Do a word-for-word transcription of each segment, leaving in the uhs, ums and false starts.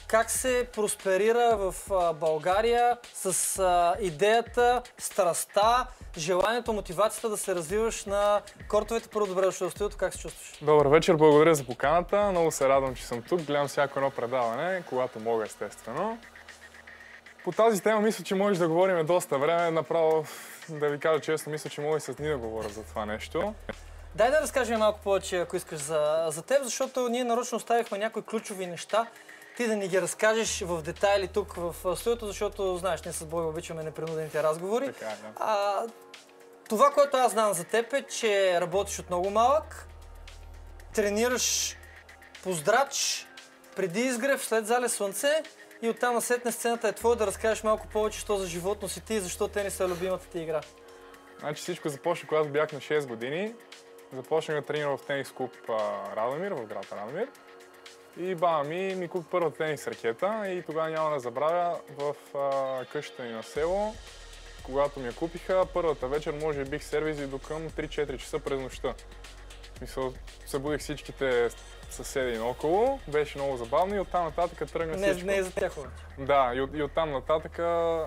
как се просперира в а, България с а, идеята, страстта, желанието, мотивацията да се развиваш на кортовете. Първо, добре дошъл в студиото, как се чувстваш? Добър вечер, благодаря за поканата. Много се радвам, че съм тук. Гледам всяко едно предаване, когато мога, естествено. По тази тема мисля, че може да говорим доста време. Направо, да ви кажа честно, мисля, че мога и с дни да говоря за това нещо. Дай да разкажем малко повече, ако искаш, за, за теб, защото ние нарочно оставихме някои ключови неща. Ти да ни ги разкажеш в детайли тук в студиото, защото, знаеш, ние с Бой обичаме непринудените разговори. Така, да. А, това, което аз знам за теб е, че работиш от много малък, тренираш по здрач, преди изгрев, след залез слънце и оттам насетне сцената е твоя. Да разкажеш малко повече, що за животно си ти и защо тенис е любимата ти игра. Значи всичко започна, когато бях на шест години. Започнах да тренирам в тенис клуб Радомир, в град Радомир. И баба ми ми купи първа тенис ракета и тогава няма да забравя в а, къщата ни на село, когато ми я купиха, първата вечер може би бих сервизи до към три-четири часа през нощта. Мисля, събудих всичките съседи наоколо, беше много забавно и оттам нататък тръгна не, всичко. Не е за тях обаче. Да, и, от, и оттам нататък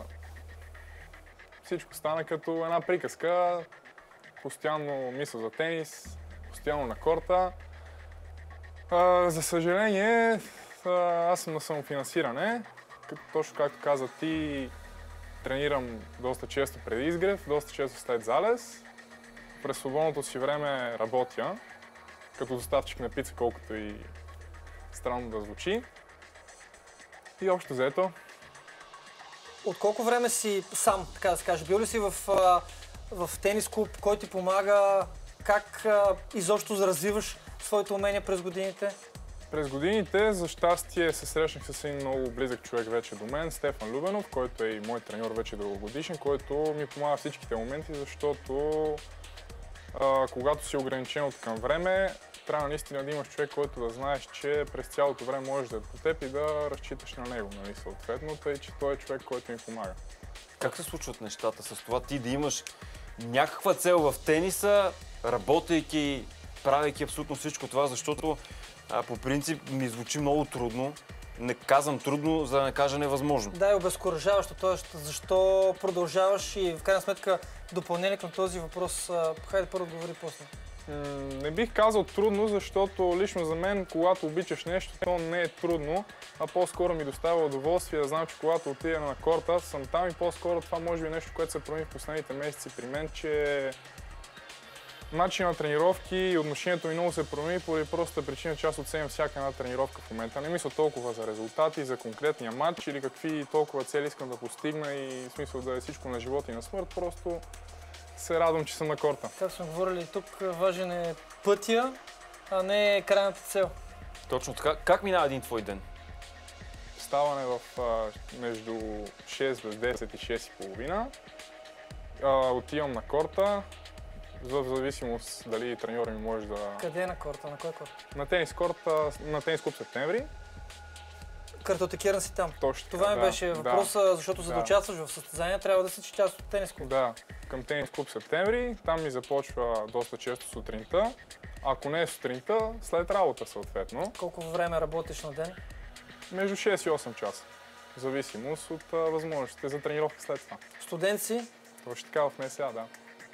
всичко стана като една приказка. Постоянно мисля за тенис, постоянно на корта. А, за съжаление, аз съм на самофинансиране. Като, точно както каза ти, тренирам доста често преди изгрев, доста често след залез. През свободното си време работя, като доставчик на пица, колкото и странно да звучи. И общо взето. От колко време си сам, така да се каже? Бил ли си в, в тенис клуб, кой ти помага? Как изобщо развиваш своите умения през годините? През годините, за щастие, се срещнах с един много близък човек вече до мен, Стефан Любенов, който е и мой треньор вече дългогодишен, който ми помага всичките моменти, защото а, когато си ограничен от към време, трябва наистина да имаш човек, който да знаеш, че през цялото време можеш да е по теб и да разчиташ на него, нали, съответно, тъй че той е човек, който ми помага. Как се случват нещата с това ти да имаш някаква цел в тениса, работейки, правейки абсолютно всичко това, защото а, по принцип ми звучи много трудно. Не казвам трудно, за да не кажа невъзможно. Да, и обезкуражаващо. Тоест, защо продължаваш и в крайна сметка допълнение към този въпрос, а, хайде първо говори после. Не бих казал трудно, защото лично за мен, когато обичаш нещо, то не е трудно, а по-скоро ми доставя удоволствие да знам, че когато отида на корта, съм там и по-скоро това може би е нещо, което се промени в последните месеци при мен, че начинът на тренировки и отношението ми много се промени поради простата причина, че аз оценям всяка една тренировка в момента. Не мисля толкова за резултати, за конкретния матч или какви толкова цели искам да постигна и в смисъл да е всичко на живот и на смърт, просто се радвам, че съм на корта. Как сме говорили тук, важен е пътя, а не крайната цел. Точно така. Как минава един твой ден? Ставане в а, между шест без десет и шест и половина. А, отивам на корта, в зависимост дали треньора ми може да... Къде е на корта? На кой корт? На тенис корта, на тенис клуб Септември. Картотекиран си там. Точно така, Това ми да, беше въпроса, да, защото за да, да участваш в състезания, трябва да си част от тенис клуб. Да, към тенис клуб Септември. Там ми започва доста често сутринта. Ако не е сутринта, след работа съответно. Колко време работиш на ден? Между шест и осем часа. В зависимост от а, възможностите за тренировка след това. Студент си? Точно така в МСА, да.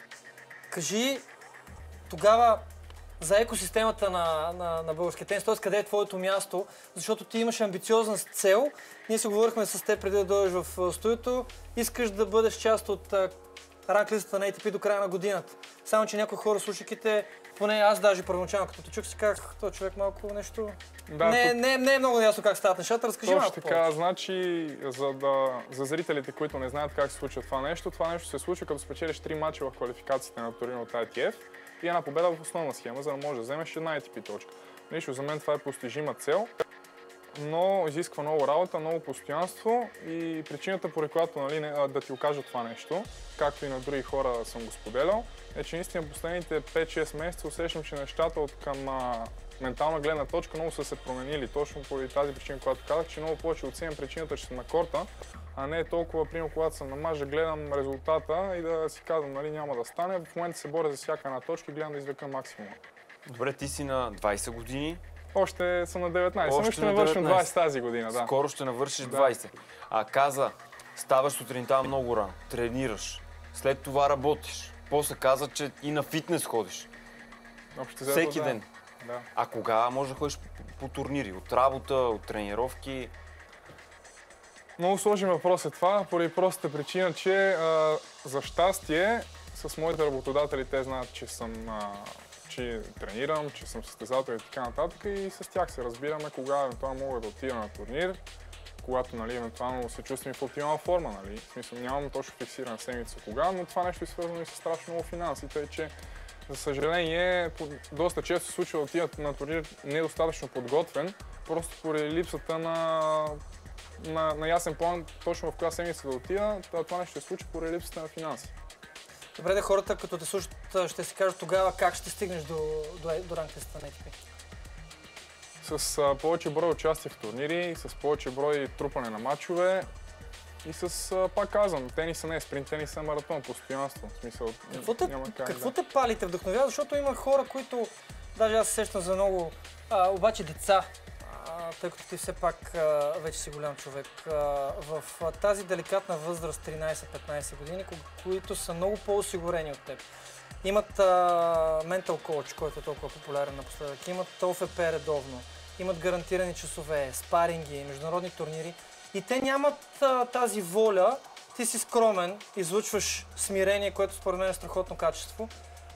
Кажи тогава за екосистемата на, на, на българския тенис, т.е. къде е твоето място, защото ти имаш амбициозна цел. Ние си говорихме с теб преди да дойдеш в студиото. Искаш да бъдеш част от ранглистата на ей ти пи до края на годината. Само, че някои хора, слушайки те, поне аз даже първоначално, като те чух, си казах, този човек малко нещо... Да, не, тук... не, не е много ясно как стават нещата, разкажи Точно малко така, повече. значи за, да, за зрителите, които не знаят как се случва това нещо, това нещо се случва като спечелиш три мача в квалификациите на турнира от ай ти еф и една победа в основна схема, за да можеш да вземеш една ей ти пи точка. Нищо, за мен това е постижима цел, но изисква много работа, много постоянство и причината, поради която, нали, да ти окажа това нещо, както и на други хора съм го споделял, е, че наистина последните пет-шест месеца усещам, че нещата от към а, ментална гледна точка много са се променили. Точно поради тази причина, която казах, че много повече оценям причината, че съм на корта, а не е толкова, примерно, когато съм на мач, да гледам резултата и да си казвам, нали, няма да стане. В момента се боря за всяка една точка и гледам да извека максимума. Добре, ти си на двайсет години. Още съм на деветнайсет. Още Ще на навършим деветнайсет. двайсет тази година, да. Скоро ще навършиш Да. двайсет. А каза, ставаш сутринта много рано, тренираш, след това работиш. После каза, че и на фитнес ходиш. Общо взето, Всеки да. ден. Да. А кога можеш да ходиш по, по турнири? От работа, от тренировки? Много сложен въпрос е това, поради простата причина, че а, за щастие с моите работодатели те знаят, че съм а, че тренирам, че съм състезател и така нататък и с тях се разбираме кога евентуално мога да отида на турнир, когато нали, евентуално се чувствам в оптимална форма. Нали. В смисъл нямам точно фиксирана седмица кога, но това нещо е свързано и с страшно много финанси, тъй че за съжаление доста често се случва да отидат на турнир недостатъчно подготвен, просто поради липсата на На, на ясен план точно в коя седмица да отида, това нещо ще се случи поради липсата на финанси. Добре, да хората като те слушат ще си кажат тогава как ще стигнеш до, до, до ранглистата на екипи. С а, повече брой участия в турнири, с повече брой трупане на матчове и с, а, пак казвам, тениса не е спринт, тениса е маратон, постоянство. В смисъл, Какво те, няма как, какво да. те пали, те вдъхновява? Защото има хора, които, даже аз се сещам за много, а, обаче деца, а, тъй като ти все пак а, вече си голям човек, а, в а, тази деликатна възраст тринайсет-петнайсет години, ко- които са много по-осигурени от теб. Имат а, ментал коуч, който е толкова популярен напоследък, имат О Ф П редовно, имат гарантирани часове, спаринги, международни турнири и те нямат а, тази воля. Ти си скромен, излъчваш смирение, което според мен е страхотно качество.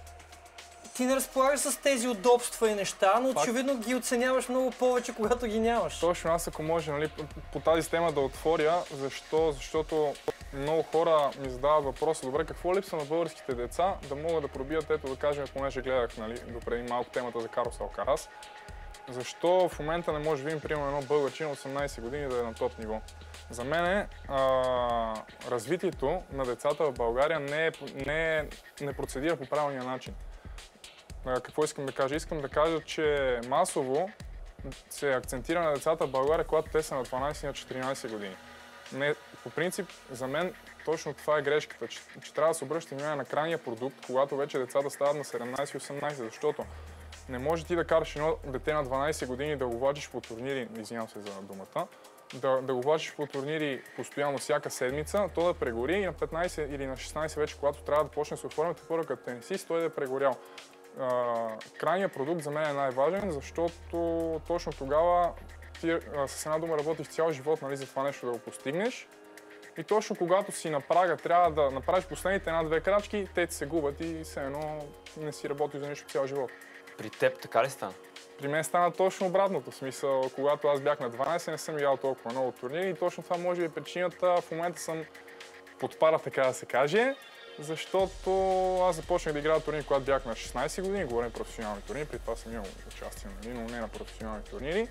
Ти не разполагаш с тези удобства и неща, но Пак. очевидно ги оценяваш много повече, когато ги нямаш. Точно аз ако може нали, по, по тази тема да отворя, защо? Защото много хора ми задават въпроса, добре, какво липсва на българските деца да могат да пробият, ето да кажем, понеже гледах нали, допреди малко темата за Карлос Алкарас, защо в момента не може да видим, примерно, едно българче на осемнайсет години да е на топ ниво. За мен а, развитието на децата в България не, е, не, е, не процедира по правилния начин. А, какво искам да кажа? Искам да кажа, че масово се акцентира на децата в България, когато те са на дванайсет и на четиринайсет години. Не, по принцип, за мен точно това е грешката, че, че трябва да се обръща внимание на крайния продукт, когато вече децата стават на седемнайсет и осемнайсет, защото не може ти да караш едно дете на дванайсет години да го влачиш по турнири, извинявам се за думата, да, да го влачиш по турнири постоянно всяка седмица, то да прегори и на петнайсет или на шестнайсет вече, когато трябва да почне да се оформя тепърва като тенисист, той да е прегорял. Крайният продукт за мен е най-важен, защото точно тогава ти а, с една дума работиш цял живот нали, за това нещо да го постигнеш. И точно когато си на прага трябва да направиш последните една-две крачки, те ти се губят и все едно не си работиш за нещо цял живот. При теб така ли стана? При мен стана точно обратното. В смисъл, когато аз бях на дванайсет, не съм играл толкова много турнири и точно това може би е причината. В момента съм под пара, така да се каже, защото аз започнах да играя турнири, когато бях на шестнайсет години, говорим професионални турнири, при това съм имал участие, нали, но не на професионални турнири.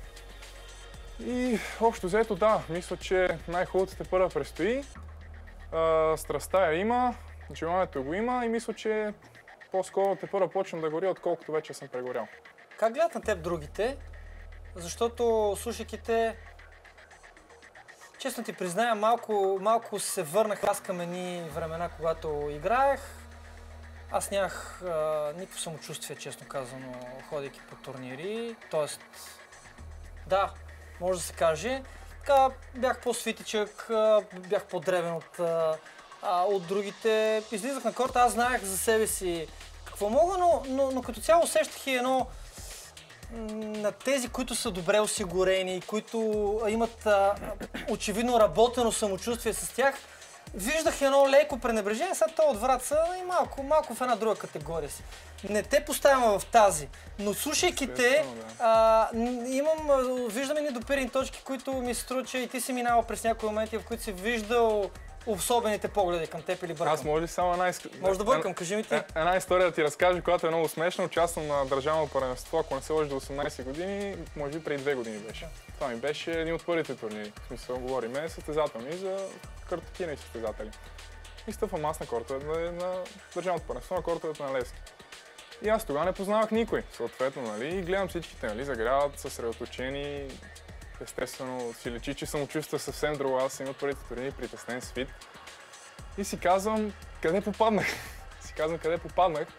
И общо взето, да, мисля, че най-хубавото тепърва предстои. А, страстта я има, желанието го има и мисля, че по-скоро тепърва почвам да горя, отколкото вече съм прегорял. Как гледат на теб другите? Защото слушайки те, честно ти призная, малко, малко се върнах аз към едни времена, когато играех. Аз нямах а, никакво самочувствие, честно казано, ходейки по турнири. Тоест, да, може да се каже. Така, бях по-свитичък, бях по-древен от, а, от другите. Излизах на корта, аз знаех за себе си какво мога, но, но, но като цяло усещах и едно на тези, които са добре осигурени, които имат а, очевидно работено самочувствие с тях, виждах едно леко пренебрежение, сега то от Враца и малко, малко в една друга категория си. Не те поставям в тази, но слушайки те, а, имам, виждам едни допирни точки, които ми се струва, че и ти си минавал през някои моменти, в които си виждал особените погледи към теб или бъркам. Аз може ли само една история? Може да бъркам, кажи ми ти. Една история да ти разкажа, която е много смешна. Участвам на държавно първенство, ако не се лъжа до осемнайсет години, може би преди две години беше. Това ми беше един от първите турнири. В смисъл, говорим състезателни за картотина и състезатели. И стъпвам аз на кортовете на, на държавното първенство, на кортовете на Левски. И аз тогава не познавах никой, съответно, нали, и гледам всичките, нали, загряват, съсредоточени. Естествено, си лечи, че самочувствие съвсем друго. Аз съм от първите турнири, притеснен свит. И си казвам, къде попаднах? си казвам, къде попаднах.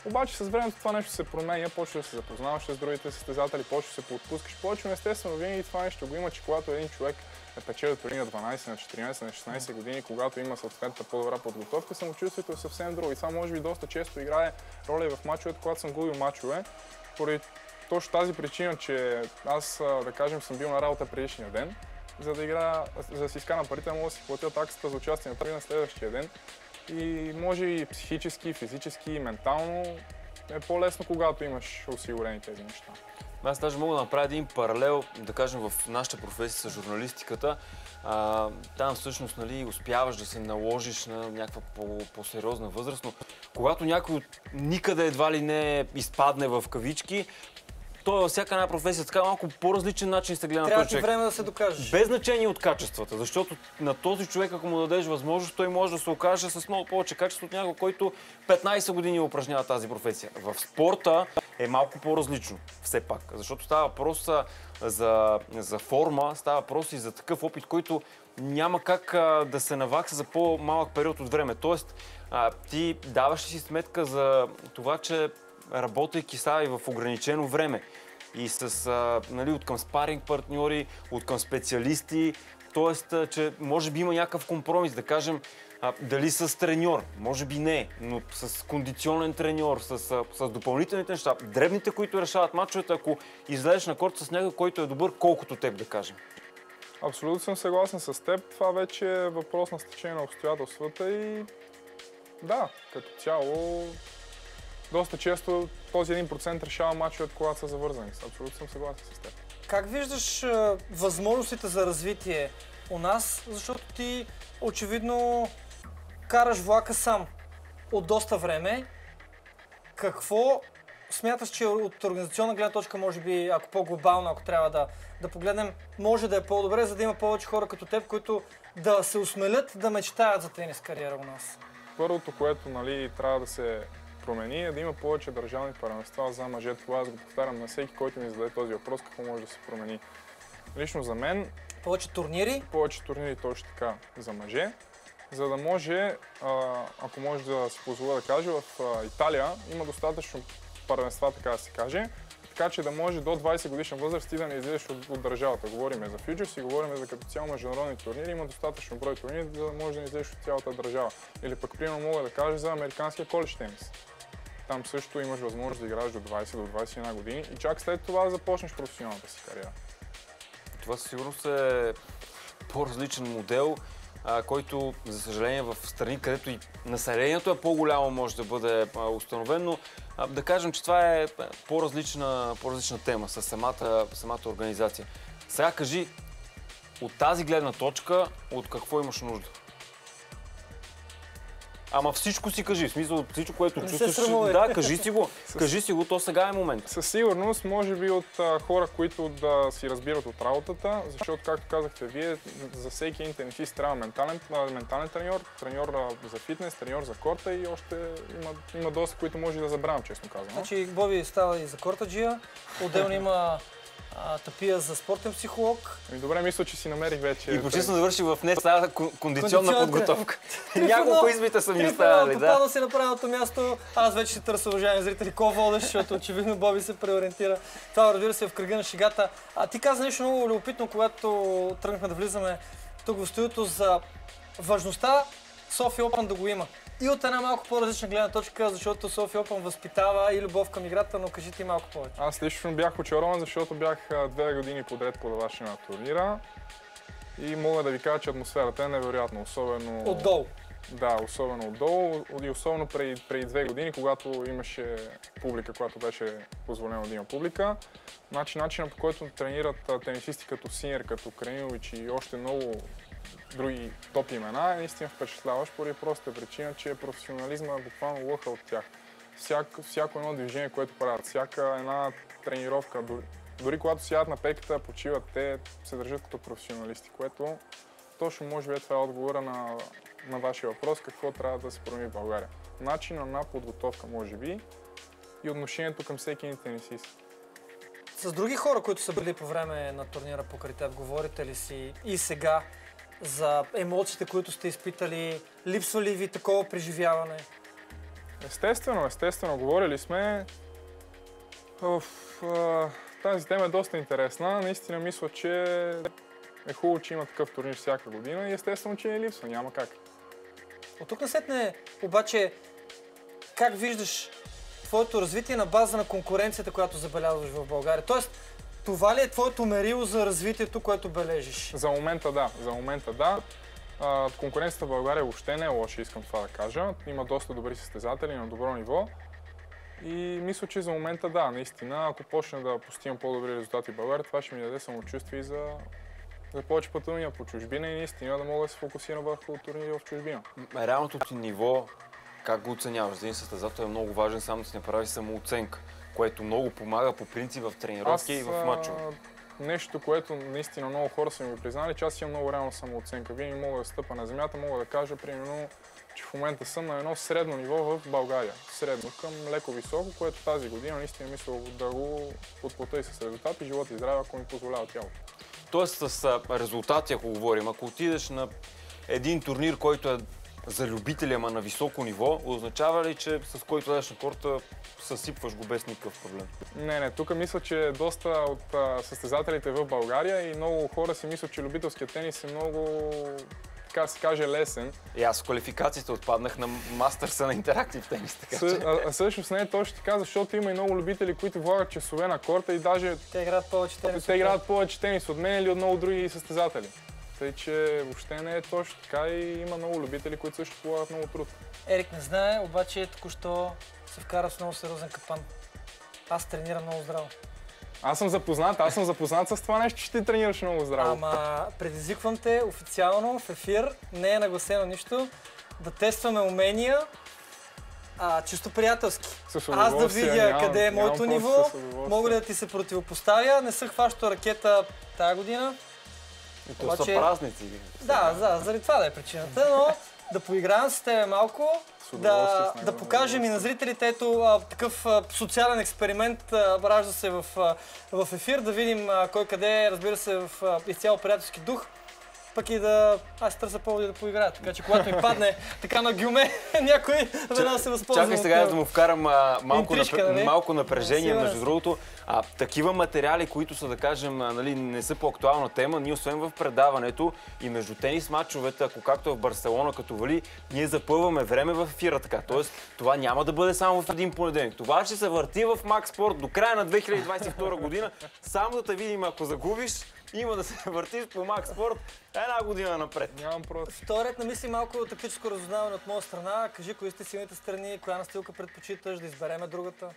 Обаче с времето това нещо се променя, почва да се запознаваш с другите състезатели, почва да се поотпускаш повече, но естествено винаги това нещо го има, че когато един човек е печелил дори на дванайсет, на четиринайсет, на шестнайсет години, когато има съответната по-добра подготовка, самочувствието е съвсем друго. И това може би доста често играе роля и в мачовете, когато съм губил мачове, поради точно тази причина, че аз, да кажем, съм бил на работа предишния ден, за да играя, за да си изкана парите, мога да си платя таксата за участие на на следващия ден. И може и психически, физически, и ментално е по-лесно, когато имаш осигурени тези неща. Аз даже мога да направя един паралел, да кажем, в нашата професия с журналистиката. А, там всъщност, нали, успяваш да се наложиш на някаква по-сериозна възраст, но когато някой никъде едва ли не изпадне в кавички, той във всяка една професия така малко по-различен начин се гледа на този човек. Трябва ти време да се докажеш. Без значение от качествата, защото на този човек, ако му дадеш възможност, той може да се окаже с много повече качество от някой, който петнайсет години упражнява тази професия. В спорта е малко по-различно, все пак, защото става въпрос за, за форма, става въпрос и за такъв опит, който няма как а, да се навакса за по-малък период от време. Тоест, а, ти даваш ли си сметка за това, че работейки са и в ограничено време и с, а, нали, от към спаринг партньори, от към специалисти, т.е. че може би има някакъв компромис, да кажем, а, дали с треньор, може би не, но с кондиционен треньор, с, с, с допълнителните неща, дребните, които решават мачовете, ако излезеш на корт с някой, който е добър, колкото теб, да кажем. Абсолютно съм съгласен с теб. Това вече е въпрос на стечение на обстоятелствата и да, като цяло доста често този един процент решава мачовете, когато са завързани. Абсолютно съм съгласен с теб. Как виждаш а, възможностите за развитие у нас, защото ти очевидно караш влака сам от доста време. Какво смяташ, че от организационна гледна точка, може би, ако по-глобално, ако трябва да, да погледнем, може да е по-добре, за да има повече хора като теб, които да се осмелят да мечтаят за тенис кариера у нас? Първото, което, нали, трябва да се промени, е да има повече държавни първенства за мъже. Това аз го повтарям на всеки, който ми зададе този въпрос, какво може да се промени. Лично за мен... Повече турнири? Повече турнири точно така за мъже. За да може, ако може да си позволя да кажа, в Италия има достатъчно първенства, така да се каже, така че да може до двайсет годишна възраст ти да не излизаш от, от държавата. Говориме за фьючерс и говориме за като цяло международни турнири. Има достатъчно брой турнири, за да може да не излизаш от цялата държава. Или пък, примерно, мога да кажа за американския коледж тенис. Там също имаш възможност да играеш до двайсет, до двайсет и една години и чак след това да започнеш професионалната си кариера. Това със сигурност е по-различен модел, а, който, за съжаление, в страни, където и населението е по-голямо, може да бъде а, установено. А, да кажем, че това е по-различна, по-различна тема с самата, самата организация. Сега кажи, от тази гледна точка, от какво имаш нужда? Ама всичко си кажи, в смисъл от всичко, което Не чувстваш. Да, кажи си го. Кажи си го, то сега е момент. Със сигурност, може би от а, хора, които да си разбират от работата, защото, както казахте вие, за всеки един тенисист трябва ментален, ментален треньор, треньор а, за фитнес, треньор за корта и още има, има доста, които може да забравям, честно казвам. Значи Боби става и за кортаджия, отделно има а, тапия за спортен психолог. Ами добре, мисля, че си намерих вече... И почти съм завършил в нея тази кондиционна подготовка. Няколко изпита са ми останали, да. Попадна си на правилното място. Аз вече ще търся, уважаеми зрители, ко водеш, защото очевидно Боби се преориентира. Това, разбира се, е в кръга на шегата. А ти каза нещо много любопитно, когато тръгнахме да влизаме тук в студиото, за важността София Опън да го има. И от една малко по-различна гледна точка, защото София Опън възпитава и любов към играта, но кажи ти малко повече. Аз лично бях очарован, защото бях две години подред подавач на турнира и мога да ви кажа, че атмосферата е невероятна, особено... Отдолу. Да, особено отдолу и особено преди, преди две години, когато имаше публика, която беше позволено да има публика. Значи, начинът, по който тренират тенисисти като Синер, като Кранилович и още много други топ имена, е наистина впечатляващ поради простата причина, че професионализма буквално лъха от тях. Всяко, всяко едно движение, което правят, всяка една тренировка, дори, дори когато сядат на пейката, почиват, те се държат като професионалисти, което точно може би това е отговора на, на вашия въпрос, какво трябва да се промени в България. Начина на подготовка, може би, и отношението към всеки един тенисист. С други хора, които са били по време на турнира покрай теб, говорите ли си и сега за емоциите, които сте изпитали? Липсва ли ви такова преживяване? Естествено, естествено, говорили сме. Оф, а, тази тема е доста интересна. Наистина мисля, че е хубаво, че има такъв турнир всяка година и естествено, че не липсва, няма как. От тук насетне обаче, как виждаш твоето развитие на база на конкуренцията, която забелязваш в България? Тоест, това ли е твоето мерило за развитието, което бележиш? За момента да, за момента да. А, конкуренцията в България въобще не е лоша, искам това да кажа. Има доста добри състезатели на добро ниво. И мисля, че за момента да, наистина, ако почна да постигам по-добри резултати в България, това ще ми даде самочувствие за, за повече пътувания по чужбина и наистина да мога да се фокусирам върху турнири в чужбина. Реалното ти ниво, как го оценяваш? За един състезател е много важен сам да си направи самооценка, което много помага по принцип в тренировки и в мачове. Нещо, което наистина много хора са ми го признали, че аз имам много реална самооценка. Винаги мога да стъпа на земята, мога да кажа, примерно, че в момента съм на едно средно ниво в България. Средно към леко високо, което тази година наистина мисля да го подплата и с резултати, живот и здраве, ако ми позволява тялото. Тоест с резултати, ако говорим, ако отидеш на един турнир, който е за любители, ама на високо ниво, означава ли, че с който дадеш на корта съсипваш го без никакъв проблем? Не, не, тук мисля, че доста от а, състезателите в България и много хора си мислят, че любителският тенис е много, така да се каже, лесен. И аз в квалификациите отпаднах на мастърса на интерактив тенис, така че... А, а всъщност не е точно така, защото има и много любители, които влагат часове на корта и даже... Те играят повече тенис. Те играят повече тенис от мен или от много други състезатели. Тъй, че въобще не е точно така и има много любители, които също полагат много труд. Ерик не знае, обаче току-що се вкара в много сериозен капан. Аз тренирам много здраво. Аз съм запознат, аз съм запознат с това нещо, че ти тренираш много здраво. Ама предизвиквам те официално в ефир, не е нагласено нищо, да тестваме умения, а, чисто приятелски. Аз да видя нямам, къде е моето ниво, мога ли да ти се противопоставя, не съм хващал ракета тая година. И то обаче... са празници. Да, да, заради това да е причината, но да поиграем с тебе малко, да, да покажем и на зрителите, ето а, такъв а, социален експеримент а, ражда се в, а, в ефир, да видим а, кой къде е, разбира се, в а, изцяло приятелски дух. Пък и да... Аз търся поводи да поиграя, така че когато ми падне така на гюме, някой веднага се възползва. Чакай сега да му вкарам а, малко, Интрижка, напр... нали? малко напрежение, Сигурен между другото. А, такива материали, които са, да кажем, а, нали, не са по актуална тема, ние освен в предаването и между тенис матчовете, ако както е в Барселона като вали, ние запълваме време в ефира така. Тоест, това няма да бъде само в един понеделник. Това ще се върти в Макс Спорт до края на две хиляди двадесет и втора година. Само да те видим, ако загубиш, има да се въртиш по Макс Спорт една година напред. Нямам просто. Вторият, намисли малко тактическо разузнаване от моя страна. Кажи, кои сте силните страни, коя настилка предпочиташ, да избереме другата?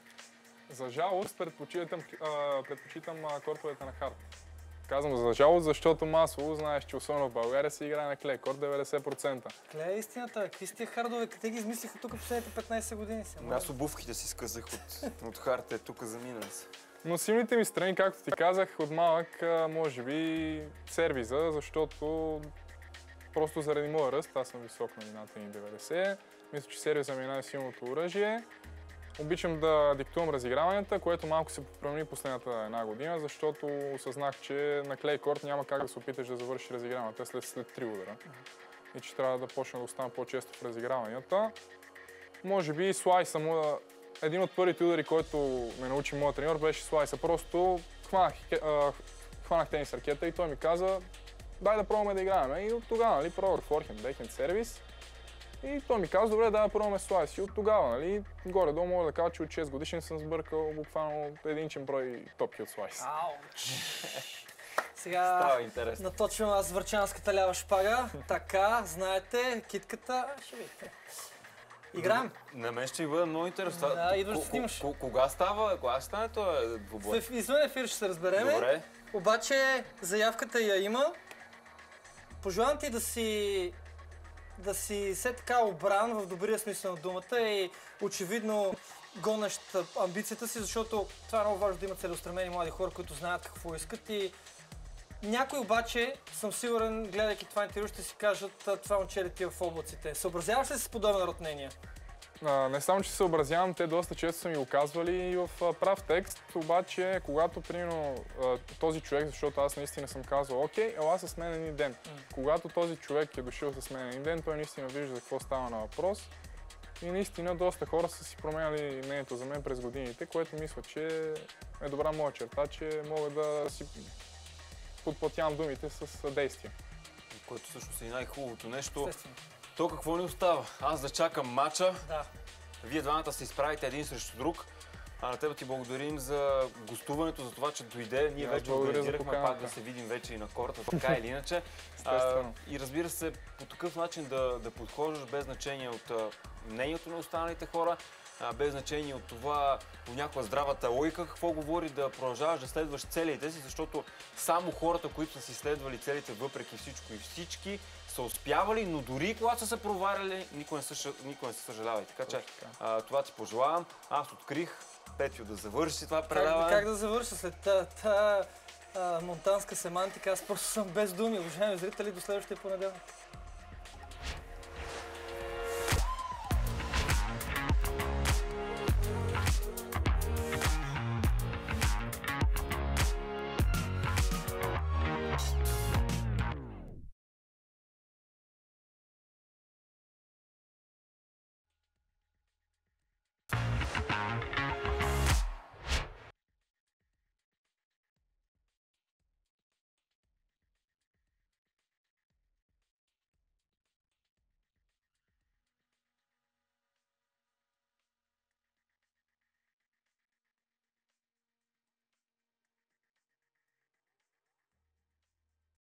За жалост предпочитам, а, предпочитам а, кортовете на хард. Казвам за жалост, защото масово знаеш, че особено в България се играе на клей, корт деветдесет процента. Клей е истината, какви сте хардове, къде ги измислиха тук последните петнайсет години си? Аз обувките си скъсах от, от хард, е тук заминали са. Но силните ми страни, както ти казах, от малък, може би сервиза, защото просто заради моя ръст, аз съм висок на над едно деветдесет. Мисля, че сервиза ми е най-силното оръжие. Обичам да диктувам разиграванията, което малко се промени последната една година, защото осъзнах, че на клей корт няма как да се опиташ да завършиш разиграванията след, след три удара. И че трябва да почна да остана по-често в разиграванията. Може би слайса му, един от първите удари, който ме научи моят треньор, беше слайса. Просто хванах, хванах тенис ракета и той ми каза, дай да пробваме да играем. И от тогава, нали, пробвах форхенд, бекхенд, сервис. И той ми каза, добре, да пробваме слайс. И от тогава, нали, горе-долу мога да кажа, че от шест годишен съм сбъркал буквално единичен брой топки от слайс. Ауч! Сега Става интересно. наточвам аз върчанската лява шпага. Така, знаете, китката, ще видите. Играем. На мен ще ви бъде много интересно. Да, идваш да снимаш. Кога става, кога ще стане този двубой? В извън ефир ще се разбереме. Добре. Обаче заявката я има. Пожелавам ти да си да си все така обран в добрия смисъл на думата и очевидно гонещ амбицията си, защото това е много важно да има целеустремени млади хора, които знаят какво искат и някой обаче, съм сигурен, гледайки това интервю, ще си кажат, това момче лети в облаците. Съобразяваш ли се с подобен род мнения? А, не само, че се съобразявам, те доста често са ми го казвали и в а, прав текст, обаче когато, примерно, а, този човек, защото аз наистина съм казал, окей, ела с мен един ден. Mm. Когато този човек е дошъл с мен един ден, той наистина вижда за какво става на въпрос И наистина доста хора са си променяли мнението за мен през годините, което мисля, че е добра моя черта, че мога да си подплатявам думите с действия. Което също е и най-хубавото нещо. Естествено. То какво ни остава? Аз да чакам мача. Да. Вие двамата се изправите един срещу друг. А на тебе ти благодарим за гостуването, за това, че дойде. Ние Аз вече благодаря за организирахме пак поканата. да се видим вече и на корта, така или иначе. Естествено. А, и разбира се, по такъв начин да, да подхождаш без значение от а, мнението на останалите хора, а, без значение от това понякога здравата логика, какво говори, да продължаваш да следваш целите си, защото само хората, които са си следвали целите въпреки всичко и всички, са успявали, но дори когато са се проваляли, никой не са, никой не са съжалявали. Така че а, това ти пожелавам. Аз открих Петю да завърши това предаване. Как, как да завърша след тази монтанска семантика? Аз просто съм без думи. Уважаеми зрители, до следващия понеделник.